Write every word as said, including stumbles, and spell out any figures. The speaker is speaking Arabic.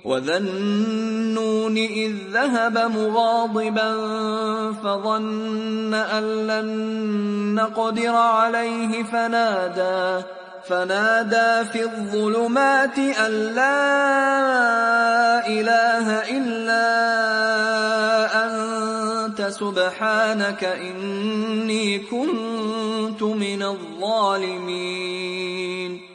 وَذَا النُّونِ إِذ ذَهَبَ مُغَاضِبًا فَظَنَّ أَن لَّن نَّقْدِرَ عَلَيْهِ فَنَادَىٰ فنادى في الظُّلُمَاتِ أَن لَّا إِلَٰهَ إِلَّا أَنتَ سُبْحَانَكَ إِنِّي كُنتُ مِنَ الظَّالِمِينَ